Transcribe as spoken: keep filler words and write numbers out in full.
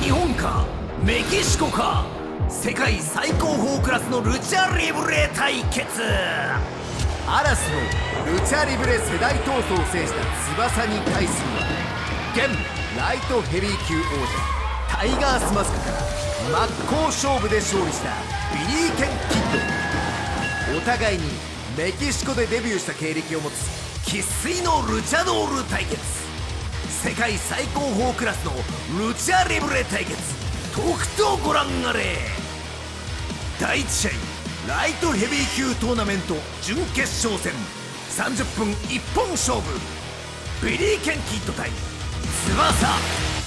日本かメキシコか、世界最高峰クラスのルチャリブレ対決。 アラスのルチャリブレ世代闘争を制した翼に対するは、現ライトヘビー級王者タイガースマスクから真っ向勝負で勝利したビリー・ケン・キッド。お互いにメキシコでデビューした経歴を持つ生粋のルチャドール対決。世界最高峰クラスのルチャリブレ対決、とくとご覧あれ。だいいち試合、ライトヘビー級トーナメント準決勝戦、さんじゅっぷん一本勝負、ビリー・ケン・キッド対翼。